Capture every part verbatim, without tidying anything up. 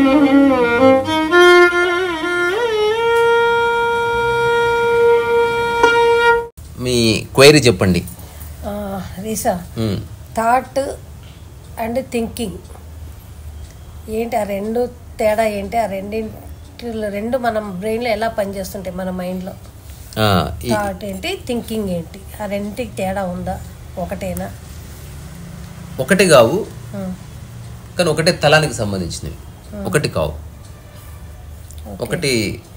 మీ query చెప్పండి. రీసా, thought and thinking ఏంటి, ఆ రెండు తేడా ఏంటి? ఆ రెండింటిలో రెండు మనం బ్రెయిన్లో ఎలా పనిచేస్తుంటాయి మన మైండ్లో? థాట్ ఏంటి, థింకింగ్ ఏంటి? ఆ రెండింటికి తేడా ఉందా? ఒకటేనా? ఒకటి కావు, కానీ ఒకటే తలానికి సంబంధించినవి. ఒకటి కావు. ఒకటి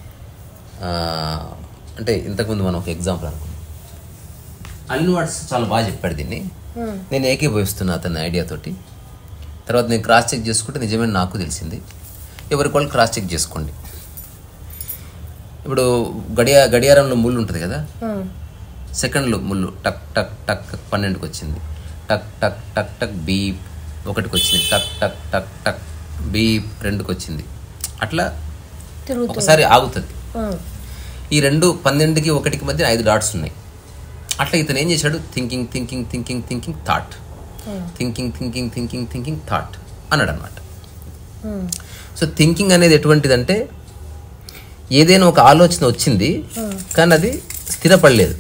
అంటే ఇంతకుముందు మనం ఒక ఎగ్జాంపుల్ అనుకున్నాం. అల్లు వాట్స్ చాలా బాగా చెప్పాడు దీన్ని. నేను ఏకీభవిస్తున్నా అతని ఐడియాతోటి. తర్వాత నేను క్రాస్ చెక్ చేసుకుంటే నిజమే నాకు తెలిసింది. ఎవరికి వాళ్ళు క్రాస్ చెక్ చేసుకోండి. ఇప్పుడు గడియా గడియారంలో ముళ్ళు ఉంటుంది కదా, సెకండ్లో ముళ్ళు టక్ టక్ టక్ పన్నెండుకి వచ్చింది, టక్ టక్ టక్ టక్ బీప్ ఒకటికి వచ్చింది, టక్ టక్ టక్ టక్ బీప్ రెండుకి వచ్చింది. అట్లా ఒకసారి ఆగుతుంది. ఈ రెండు పన్నెండుకి ఒకటికి మధ్య ఐదు డాట్స్ ఉన్నాయి. అట్లా ఇతను ఏం చేశాడు, thinking thinking thinking thinking thought, thinking thinking thinking thinking thought అన్నాడు అనమాట. సో థింకింగ్ అనేది ఎటువంటిదంటే, ఏదైనా ఒక ఆలోచన వచ్చింది కానీ అది స్థిరపడలేదు,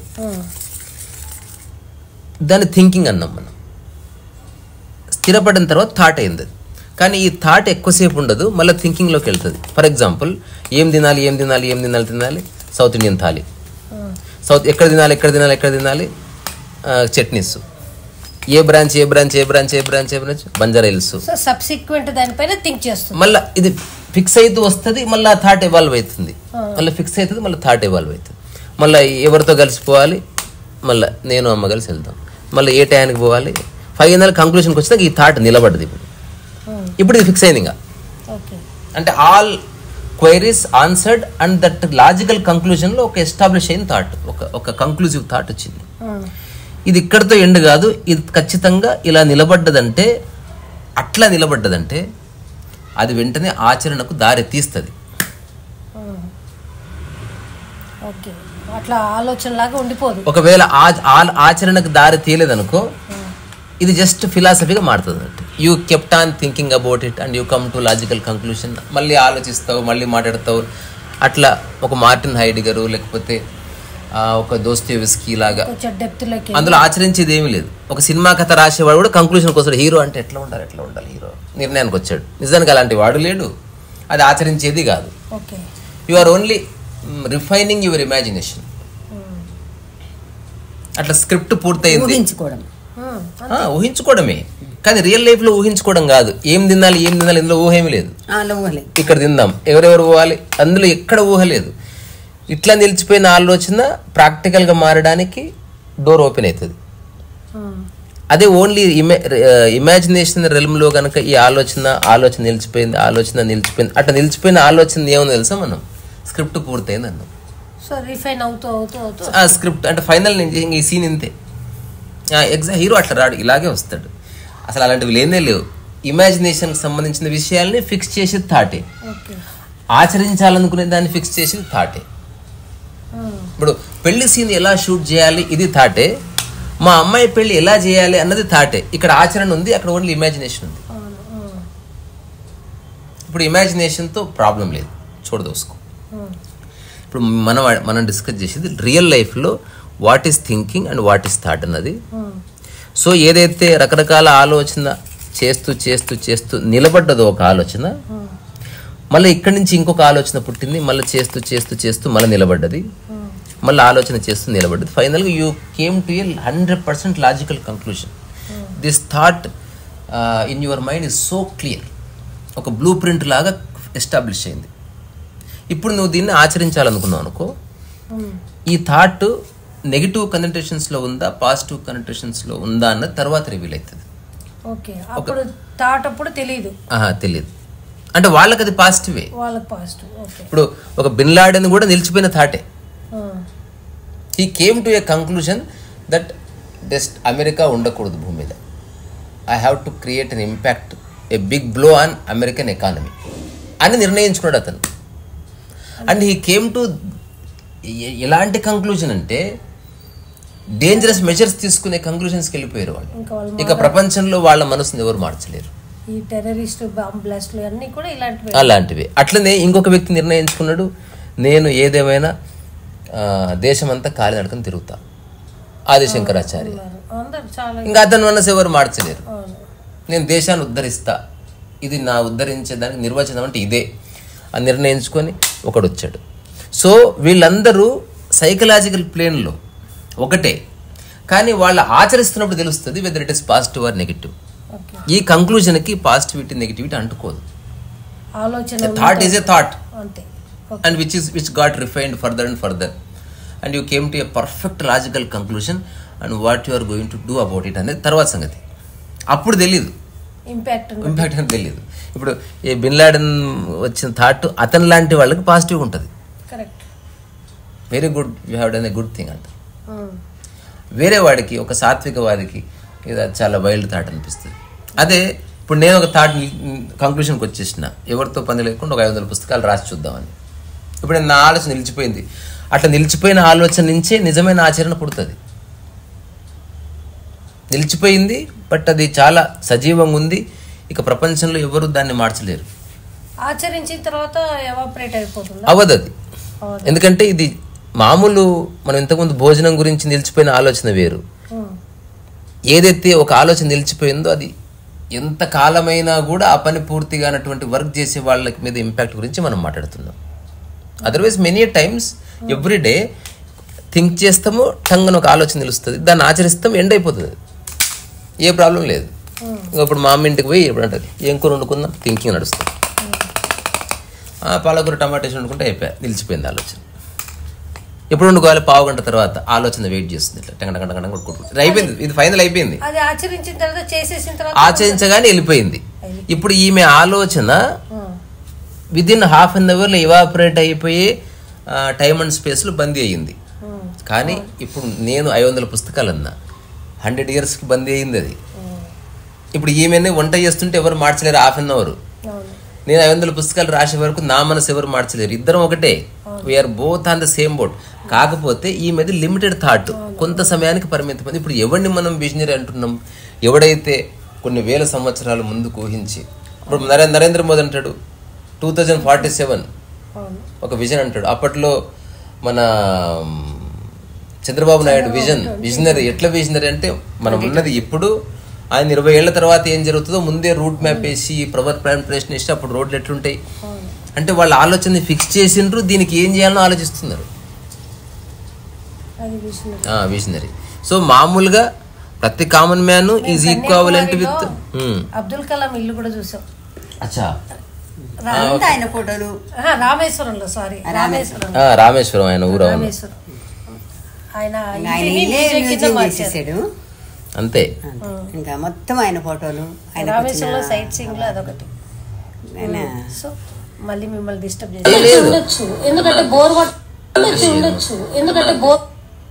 దాన్ని థింకింగ్ అన్నాం మనం. స్థిరపడిన తర్వాత థాట్ అయింది అది. కానీ ఈ థాట్ ఎక్కువసేపు ఉండదు, మళ్ళీ థింకింగ్లోకి వెళ్తుంది. ఫర్ ఎగ్జాంపుల్, ఏం తినాలి ఏం తినాలి ఏం తినాలి తినాలి సౌత్ ఇండియన్ థాలీ. సౌత్ ఎక్కడ తినాలి ఎక్కడ తినాలి ఎక్కడ తినాలి చట్నీస్. ఏ బ్రాంచ్ ఏ బ్రాంచ్ ఏ బ్రాంచ్ ఏ బ్రాంచ్ ఏ బ్రాంచ్ బంజారా హిల్స్. సబ్సిక్వెంట్ దానిపైన థింక్ చేస్తుంది. మళ్ళీ ఇది ఫిక్స్ అవుతూ వస్తుంది, మళ్ళీ థాట్ ఎవాల్వ్ అవుతుంది, మళ్ళీ ఫిక్స్ అవుతుంది, మళ్ళీ థాట్ ఎవాల్వ్ అవుతుంది. మళ్ళీ ఎవరితో కలిసిపోవాలి, మళ్ళీ నేను అమ్మ కలిసి వెళ్తాం. మళ్ళీ ఏ టైంకి పోవాలి, ఫైనల్ కంక్లూషన్కి వచ్చినాక ఈ థాట్ నిలబడ్డది. ఇప్పుడు ఇప్పుడు ఇది ఫిక్స్ అయింది. ఇంకా అంటే all queries answered and that logical కంక్లూజన్లో ఒక ఎస్టాబ్లిష్ అయిన థాట్, ఒక ఒక కంక్లూజివ్ థాట్ వచ్చింది. ఇది ఇక్కడితో ఎండ్ కాదు, ఇది ఖచ్చితంగా ఇలా నిలబడ్డదంటే, అట్లా నిలబడ్డదంటే అది వెంటనే ఆచరణకు దారి తీస్తుంది. ఒకవేళ ఆచరణకు దారి తీయలేదనుకో, ఇది జస్ట్ ఫిలాసఫీగా మారుతుంది. అంటే you kept on thinking about it and you come to logical conclusion. మళ్ళీ ఆలోచిస్తావు, మళ్ళీ మాట్లాడతావు. అట్లా ఒక మార్టిన్ హైడిగరు లేకపోతే ఒక దోస్తోయెవ్స్కీ లాగా అందులో ఆచరించేది ఏమీ లేదు. ఒక సినిమా కథ రాసేవాడు కూడా కంక్లూషన్కి వస్తాడు, హీరో అంటే ఎట్లా ఉండాలి ఎట్లా ఉండాలి హీరో నిర్ణయానికి వచ్చాడు. నిజానికి అలాంటి వాడు లేడు, అది ఆచరించేది కాదు. You are only refining your imagination. అట్లా స్క్రిప్ట్ పూర్తయింది, ఊహించుకోవడమే. కానీ రియల్ లైఫ్ లో ఊహించుకోవడం కాదు. ఏం తినాలి ఏం తినాలి ఇందులో ఊహ ఏమి లేదు. ఇక్కడ తిందాం, ఎవరెవరు పోవాలి, అందులో ఎక్కడ ఊహ లేదు. ఇట్లా నిలిచిపోయిన ఆలోచన ప్రాక్టికల్ గా మారడానికి డోర్ ఓపెన్ అవుతుంది. అదే ఓన్లీ ఇమా ఇమాజినేషన్ రెల్మ్ లో కనుక ఈ ఆలోచన ఆలోచన నిలిచిపోయింది ఆలోచన నిలిచిపోయింది అట్లా నిలిచిపోయిన ఆలోచన ఏమో తెలుసా, మనం స్క్రిప్ట్ పూర్తయింది అన్నాం. ఆ స్క్రిప్ట్ అంటే ఫైనల్ ఈ సీన్ ఇంతే. ఎగ్జామ్ హీరో అట్లా రాడు, ఇలాగే వస్తాడు. అసలు అలాంటివి లేనే లేవు. ఇమాజినేషన్కి సంబంధించిన విషయాల్ని ఫిక్స్ చేసేది థాటే, ఆచరించాలనుకునే దాన్ని ఫిక్స్ చేసేది థాటే. ఇప్పుడు పెళ్లి సీన్ ఎలా షూట్ చేయాలి ఇది థాటే, మా అమ్మాయి పెళ్లి ఎలా చేయాలి అన్నది థాటే. ఇక్కడ ఆచరణ ఉంది, అక్కడ ఓన్లీ ఇమాజినేషన్ ఉంది. ఇప్పుడు ఇమాజినేషన్తో ప్రాబ్లం లేదు, చూడదోసుకో. ఇప్పుడు మనం మనం డిస్కస్ చేసేది రియల్ లైఫ్లో what is thinking and what is thought అన్నది. సో ఏదైతే రకరకాల ఆలోచన చేస్తూ చేస్తూ చేస్తూ నిలబడ్డదో ఒక ఆలోచన, మళ్ళీ ఇక్కడి నుంచి ఇంకొక ఆలోచన పుట్టింది, మళ్ళీ చేస్తూ చేస్తూ చేస్తూ మళ్ళీ నిలబడ్డది, మళ్ళీ ఆలోచన చేస్తూ నిలబడ్డది. ఫైనల్గా you came to a hundred percent logical conclusion. This thought in your mind is so clear, ఒక బ్లూ ప్రింట్ లాగా ఎస్టాబ్లిష్ అయింది. ఇప్పుడు నువ్వు దీన్ని ఆచరించాలనుకున్నావు అనుకో, ఈ థాట్ నెగిటివ్ కనెక్టేషన్స్ లో ఉందా పాజిటివ్ కనెక్టేషన్స్ లో ఉందా అన్నది తర్వాత రివీల్ అవుతుంది. తెలియదు అంటే వాళ్ళకి అది పాజిటివే. ఇప్పుడు ఒక బిన్ లాడెన్ కూడా నిలిచిపోయిన థాటే. He came to a conclusion that just America ఉండకూడదు భూమి మీద, I have to create an impact, a big blow on American economy అని నిర్ణయించుకున్నాడు అతను. అండ్ హీ కేమ్ టు ఎలాంటి కంక్లూజన్ అంటే డేంజరస్ మెజర్స్ తీసుకునే కంక్లూజన్స్కి వెళ్ళిపోయారు వాళ్ళు. ఇక ప్రపంచంలో వాళ్ళ మనసుని ఎవరు మార్చలేరు. ఈ టెర్రరిస్ట్ బాంబ్ బ్లాస్ట్లు అన్నీ కూడా ఇలాంటివి అలాంటివి. అట్లనే ఇంకొక వ్యక్తి నిర్ణయించుకున్నాడు, నేను ఏదేమైనా దేశమంతా కాలినడకని తిరుగుతా, ఆది శంకరాచార్య. ఇంకా అతను మనసు ఎవరు మార్చలేరు. నేను దేశాన్ని ఉద్ధరిస్తా, ఇది నా ఉద్ధరించేదానికి నిర్వచనం అంటే ఇదే అని నిర్ణయించుకొని ఒకడు వచ్చాడు. సో వీళ్ళందరూ సైకలాజికల్ ప్లేన్లో ఒకటే, కానీ వాళ్ళు ఆచరిస్తున్నప్పుడు తెలుస్తుంది whether it is positive or negative. ఈ కంక్లూజన్కి పాజిటివిటీ నెగిటివిటీ అంటుకోదు. Thought is a thought and which is which got refined further and further and you came to a perfect logical conclusion and what you are going to do about it అనేది తర్వాత సంగతి. అప్పుడు తెలీదు impact impact అని తెలియదు. ఇప్పుడు ఏ bin Laden వచ్చిన థాట్ అతని లాంటి వాళ్ళకి పాజిటివ్ ఉంటుంది, very good, you have done a good thing అంట. వేరే వాడికి, ఒక సాత్వికవాదికి ఇది చాలా వైల్డ్ థాట్ అనిపిస్తుంది. అదే ఇప్పుడు నేను ఒక థాట్ కంక్లూషన్కి వచ్చేసిన, ఎవరితో పని లేకుండా ఒక ఐదు వందల పుస్తకాలు రాసి చూద్దామని. ఇప్పుడు నేను నా ఆలోచన నిలిచిపోయింది. అట్లా నిలిచిపోయిన ఆలోచన నుంచే నిజమైన ఆచరణ పుడుతుంది. నిలిచిపోయింది బట్ అది చాలా సజీవంగా ఉంది, ఇక ప్రపంచంలో ఎవరు దాన్ని మార్చలేరు. ఆచరించిన తర్వాత ఎవాపరేట్ అయిపోతుంది, అవ్వదు అది. ఎందుకంటే ఇది మామూలు, మనం ఇంతకుముందు భోజనం గురించి నిలిచిపోయిన ఆలోచన వేరు. ఏదైతే ఒక ఆలోచన నిలిచిపోయిందో అది ఎంత కాలమైనా కూడా ఆ పని పూర్తిగా అన్నటువంటి వర్క్ చేసే వాళ్ళ మీద ఇంపాక్ట్ గురించి మనం మాట్లాడుతున్నాం. Otherwise many times every day think చేస్తాము, టంగ్ ఒక ఆలోచన నిలుస్తుంది, దాన్ని ఆచరిస్తాం, ఎండ్ అయిపోతుంది, ఏ ప్రాబ్లం లేదు. ఇప్పుడు మా అమ్మ ఇంటికి పోయి ఎప్పుడు అంటది ఏం కూర వండుకుందాం, థింకింగ్ నడుస్తుంది. పాలకూర టమాటేసి వండుకుంటే అయిపోయా, నిలిచిపోయింది ఆలోచన. ఎప్పుడు వండుకోవాలి, పావు గంట తర్వాత ఆలోచన వెయిట్ చేస్తుంది, ఇట్లా టంగ టంగ టంగ కొట్టుకుంటుంది, అయిపోయింది, ఇది ఫైనల్ అయిపోయింది. ఆచరించగానే వెళ్ళిపోయింది. ఇప్పుడు ఈమె ఆలోచన విత్ ఇన్ హాఫ్ అన్ అవర్లో ఇవాపరేట్ అయిపోయి టైమ్ అండ్ స్పేస్లో బందీ అయ్యింది. కానీ ఇప్పుడు నేను ఐదు వందల పుస్తకాలు అన్నా, హండ్రెడ్ ఇయర్స్కి బందీ అయ్యింది అది. ఇప్పుడు ఈమెనే వంట చేస్తుంటే ఎవరు మార్చలేరు హాఫ్ అన్ అవర్, నేను ఐదు వందల పుస్తకాలు రాసే వరకు నా మనసు ఎవరు మార్చలేరు, ఇద్దరం ఒకటే, we are both on the same boat. కాకపోతే ఈ మీద లిమిటెడ్ థాట్, కొంత సమయానికి పరిమితం. ఇప్పుడు ఎవరిని మనం విజనరీ అంటున్నాం, ఎవడైతే కొన్ని వేల సంవత్సరాలు ముందుకు ఊహించి, ఇప్పుడు నరేంద్ర మోదీ అంటాడు టూ థౌజండ్ ఫార్టీ సెవెన్ ఒక విజన్ అంటాడు. అప్పట్లో మన చంద్రబాబు నాయుడు విజన్ విజనరీ. ఎట్లా విజనరీ అంటే మనం ఉన్నది ఇప్పుడు, ఆయన ఇరవై ఏళ్ల తర్వాత ఏం జరుగుతుందో ముందే రూట్ మ్యాప్ వేసి ప్రవర్ ప్లాన్ ప్రెషన్ వేసి అప్పుడు రోడ్లు ఎట్లుంటాయి అంటే వాళ్ళ ఆలోచనని ఫిక్స్ చేసిండ్రు, దీనికి ఏం చేయాలో ఆలోచిస్తున్నారు, విజనరీ. సో మామూలుగా ప్రతి common man is equivalent with Abdul Kalam ఇల్లు కూడా చూసాం. అచ్చా, ఆయన ఫోటోలు రామేశ్వరంలో, సారీ రామేశ్వరం, రామేశ్వరం ఆయన ఊరు, ఆయన అంతే. ఇంకా మొత్తం ఆయన ఫోటోలు, రామేశ్వరంలో సైట్ సీయింగ్ లో అదొకటి. సో మళ్ళీ మిమ్మల్ని డిస్టర్బ్ చేసి ఉండొచ్చు, ఎందుకంటే బోర్ ఉండొచ్చు, ఎందుకంటే బోర్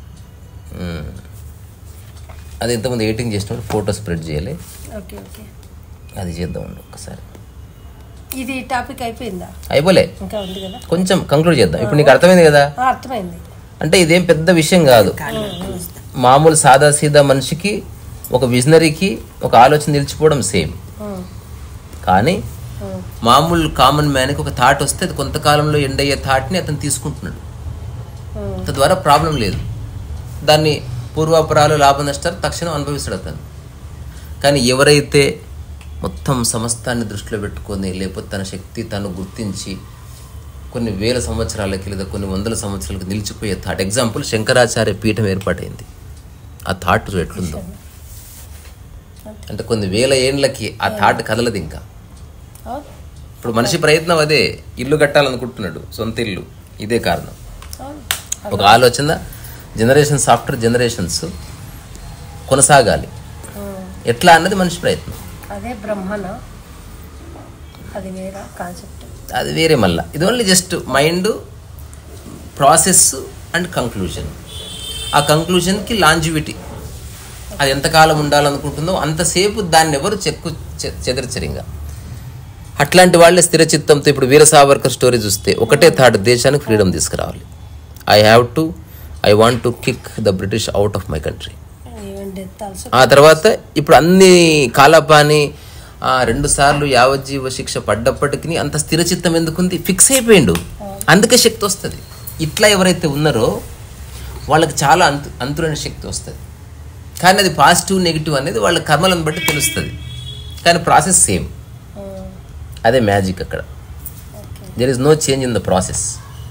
అది ఇంతకుముందు ఎడిటింగ్ చేసినప్పుడు ఫోటో స్ప్రెడ్ చేయాలి, ఓకే ఓకే, అది చేద్దామండి ఒక్కసారి. ఇది టాపిక్ అయిపోయిందా? అయిపోలే, ఇంకా ఉంది కదా, కొంచెం కంక్లూడ్ చేద్దాం. ఇప్పుడు నీకు అర్థమైంది కదా? అర్థమైంది. అంటే ఇదేం పెద్ద విషయం కాదు, మామూలు సాదా సీదా మనిషికి, ఒక విజనరీకి ఒక ఆలోచన నిలిచిపోవడం సేమ్. కానీ మామూలు కామన్ మ్యాన్కి ఒక థాట్ వస్తే అది కొంతకాలంలో ఎండ్ అయ్యే థాట్ని అతను తీసుకుంటున్నాడు, తద్వారా ప్రాబ్లం లేదు. దాన్ని పూర్వాపరాలు లాభ నష్టాలు తక్షణం అనుభవిస్తాడు అతను. కానీ ఎవరైతే మొత్తం సమస్తాన్ని దృష్టిలో పెట్టుకొని, లేకపోతే తన శక్తి తను గుర్తించి కొన్ని వేల సంవత్సరాలకి లేదా కొన్ని వందల సంవత్సరాలకి నిలిచిపోయే థాట్, ఎగ్జాంపుల్ శంకరాచార్య పీఠం ఏర్పాటైంది, ఆ థాట్ ఎట్లుందో అంటే కొన్ని వేల ఏండ్లకి ఆ థాట్ కదలదు ఇంకా. ఇప్పుడు మనిషి ప్రయత్నం అదే, ఇల్లు కట్టాలనుకుంటున్నాడు, సొంత ఇల్లు, ఇదే కారణం. ఒక ఆలోచన జనరేషన్స్ ఆఫ్టర్ జనరేషన్స్ కొనసాగాలి, ఎట్లా అన్నది మనిషి ప్రయత్నం. అదే బ్రహ్మణ, అది వేరే కాన్సెప్ట్, అది వేరే. మళ్ళీ ఇది only just mind process and conclusion. ఆ కంక్లూజన్కి లాంజివిటీ, అది ఎంతకాలం ఉండాలనుకుంటుందో అంతసేపు దాన్ని ఎవరు చెక్కు చెదరచరింగా. అట్లాంటి వాళ్ళే స్థిరచిత్తంతో, ఇప్పుడు వీర సావర్కర్ స్టోరీ చూస్తే ఒకటే థాట్, దేశానికి ఫ్రీడమ్ తీసుకురావాలి. I have to I want to kick the British out of my country. ఆ తర్వాత ఇప్పుడు అన్ని కాలపాని ఆ రెండు సార్లు యావజ్జీవ శిక్ష పడ్డప్పటికీ అంత స్థిరచిత్తం ఎందుకుంది, ఫిక్స్ అయిపోయిండు, అందుకే శక్తి వస్తుంది. ఇట్లా ఎవరైతే ఉన్నారో వాళ్ళకి చాలా అంతు అంతులేని శక్తి వస్తుంది. కానీ అది పాజిటివ్ నెగిటివ్ అనేది వాళ్ళ కర్మలను బట్టి తెలుస్తుంది. కానీ ప్రాసెస్ సేమ్, అదే మ్యాజిక్ అక్కడ. There is no change in the process.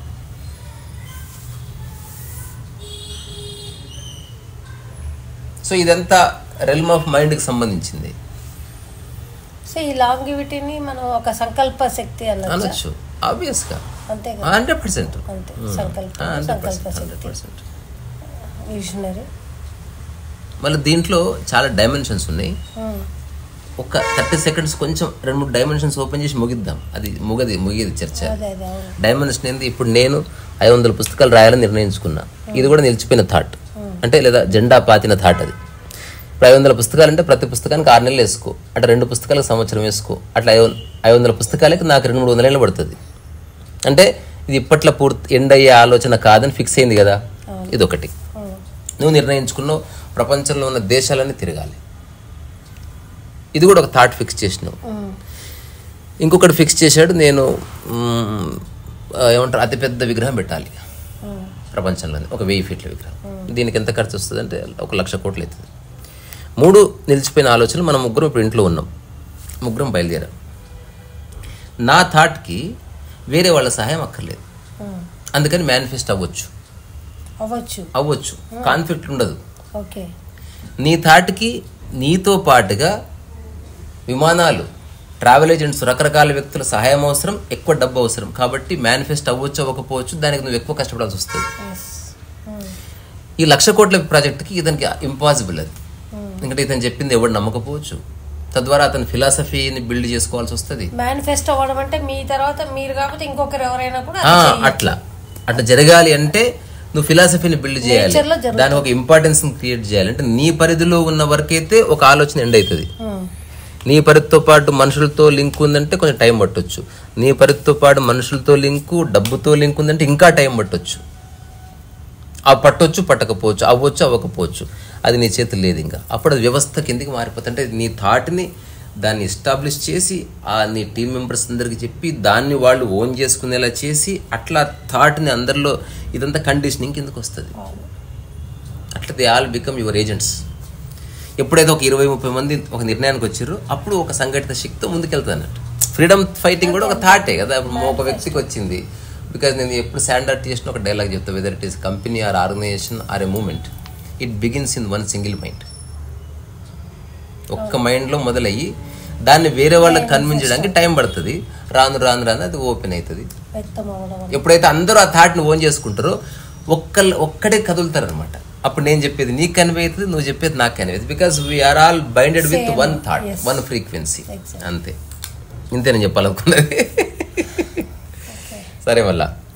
So ఇదంతా రెల్మ్ ఆఫ్ మైండ్కి సంబంధించింది. సో ఈ లాంగివిటీని మనం ఒక సంకల్ప శక్తి అనొచ్చు, ఆబ్వియస్గా, అంతే హండ్రెడ్ పర్సెంట్ అంతే సంకల్ప సంకల్ప శక్తి విజనరీ. మళ్ళీ దీంట్లో చాలా డైమెన్షన్స్ ఉన్నాయి. ఒక థర్టీ సెకండ్స్ కొంచెం రెండు మూడు డైమెన్షన్స్ ఓపెన్ చేసి ముగిద్దాం. అది ముగది ముగిది చర్చ. డైమెన్షన్ ఏంది, ఇప్పుడు నేను ఐదు వందల పుస్తకాలు రాయాలని నిర్ణయించుకున్నా, ఇది కూడా నిలిచిపోయిన థాట్, అంటే లేదా జెండా పాతిన థాట్. అది ఇప్పుడు ఐదు వందల పుస్తకాలు అంటే ప్రతి పుస్తకానికి ఆరు నెలలు వేసుకో, అట్లా రెండు పుస్తకాలకు సంవత్సరం వేసుకో, అట్లా ఐదు ఐదు వందల పుస్తకాలకి నాకు రెండు మూడు వందల ఏళ్ళు పడుతుంది. అంటే ఇది ఇప్పట్లో పూర్తి ఎండ్ అయ్యే ఆలోచన కాదని ఫిక్స్ అయింది కదా. ఇది ఒకటి. నువ్వు నిర్ణయించుకున్నావు ప్రపంచంలో ఉన్న దేశాలన్నీ తిరగాలి, ఇది కూడా ఒక థాట్ ఫిక్స్ చేసినావు. ఇంకొకటి ఫిక్స్ చేశాడు, నేను ఏమంటారు అతిపెద్ద విగ్రహం పెట్టాలి ప్రపంచంలోనే, ఒక వెయ్యి ఫీట్ల విగ్రహం. దీనికి ఎంత ఖర్చు వస్తుంది అంటే ఒక లక్ష కోట్లు అవుతుంది. మూడు నిలిచిపోయిన ఆలోచనలు. మనం ముగ్గురం ఇప్పుడు ఇంట్లో ఉన్నాం, ముగ్గురం బయలుదేరాం. నా థాట్కి వేరే వాళ్ళ సహాయం అక్కర్లేదు, అందుకని మేనిఫెస్ట్ అవ్వచ్చు అవ్వచ్చు అవ్వచ్చు కాన్ఫ్లిక్ట్ ఉండదు. ఓకే, నీ థాట్కి నీతో పాటుగా విమానాలు, ట్రావెల్ ఏజెంట్స్, రకరకాల వ్యక్తుల సహాయం అవసరం, ఎక్కువ డబ్బు అవసరం. కాబట్టి మేనిఫెస్ట్ అవ్వచ్చు అవ్వకపోవచ్చు, దానికి నువ్వు ఎక్కువ కష్టపడాల్సి వస్తుంది. ఈ లక్ష కోట్ల ప్రాజెక్ట్కి ఇతనికి ఇంపాసిబుల్ అది, ఎందుకంటే ఇతను చెప్పింది ఎవరు నమ్మకపోవచ్చు. తద్వారా అతని ఫిలాసఫీని బిల్డ్ చేసుకోవాల్సి వస్తుంది. మేనిఫెస్ట్ అవ్వడం అంటే మీ తర్వాత మీరు కాకపోతే ఇంకొకరు ఎవరైనా కూడా అట్లా అట్లా జరగాలి అంటే నువ్వు ఫిలాసఫీని బిల్డ్ చేయాలి, దానికి ఒక ఇంపార్టెన్స్ క్రియేట్ చేయాలి. అంటే నీ పరిధిలో ఉన్న వరకు అయితే ఒక ఆలోచన ఎండ్ అవుతుంది. నీ పరిధితో పాటు మనుషులతో లింక్ ఉందంటే కొంచెం టైం పట్టొచ్చు. నీ పరిధితో పాటు మనుషులతో లింకు, డబ్బుతో లింక్ ఉందంటే ఇంకా టైం పట్టొచ్చు. ఆ పట్టొచ్చు, పట్టకపోవచ్చు, అవ్వచ్చు, అవ్వకపోవచ్చు, అది నీ చేతులు లేదు. ఇంకా అప్పుడు అది వ్యవస్థ కిందికి మారిపోతుంది. అంటే నీ థాట్ని దాన్ని ఎస్టాబ్లిష్ చేసి ఆ నీ టీం మెంబర్స్ అందరికి చెప్పి దాన్ని వాళ్ళు ఓన్ చేసుకునేలా చేసి అట్లా థాట్ని అందరిలో ఇదంతా కండిషనింగ్ కిందకి వస్తుంది. అట్లా they all become your agents. ఎప్పుడైతే ఒక ఇరవై ముప్పై మంది ఒక నిర్ణయానికి వచ్చారో అప్పుడు ఒక సంఘటిత శక్తితో ముందుకెళ్తుంది అన్నట్టు. ఫ్రీడమ్ ఫైటింగ్ కూడా ఒక థాటే కదా, ఒక వ్యక్తికి వచ్చింది. బికాజ్ నేను ఎప్పుడు స్టాండర్డ్ చేసిన ఒక డైలాగ్ చెప్తా, whether it is company or organisation or a movement, it begins in one single mind. ఒక్క మైండ్లో మొదలయ్యి దాన్ని వేరే వాళ్ళకి కన్విన్స్ చేయడానికి టైం పడుతుంది. రాను రాను రాను అది ఓపెన్ అవుతుంది. ఎప్పుడైతే అందరూ ఆ థాట్ని ఓన్ చేసుకుంటారో ఒక్క ఒక్కడే కదులుతారు అనమాట. అప్పుడు నేను చెప్పేది నీకు కన్వే అవుతుంది, నువ్వు చెప్పేది నాకు కన్వే అవుతుంది. Because we are all binded with one thought, one frequency. అంతే, ఇంతే నేను చెప్పాలనుకున్నది. సరే మళ్ళా